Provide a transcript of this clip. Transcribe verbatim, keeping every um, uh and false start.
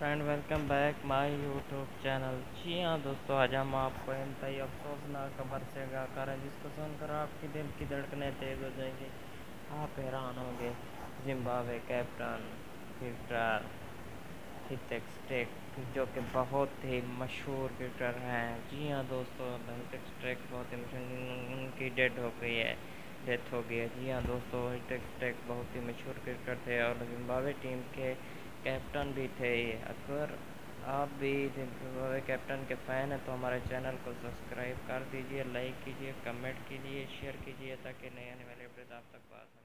Friend, welcome back my YouTube channel. जी हाँ दोस्तों, आज हम आपको इंतहाई अफसोसनाक खबर से आगाह कर रहे हैं जिसको सुनकर आपकी दिल की धड़कनें तेज़ हो जाएंगी। आप हैरान होंगे। जिम्बाब्वे कैप्टन क्रिकेटर हिटेक्स स्ट्रेक, जो कि बहुत ही मशहूर क्रिकेटर हैं। जी हाँ दोस्तों, हिटेक्स स्ट्रेक बहुत ही मशहूर, उनकी डेथ हो गई है डेथ हो गई है जी हाँ दोस्तों, हिटेक्स स्ट्रेक बहुत ही मशहूर क्रिकेटर थे और जिम्बाब्वे टीम के कैप्टन भी थे। अगर आप भी जिम्बाब्वे कैप्टन के फ़ैन हैं तो हमारे चैनल को सब्सक्राइब कर दीजिए, लाइक कीजिए, कमेंट कीजिए, शेयर कीजिए ताकि नए आने वाले अपडेट आप तक पहुँच सकें।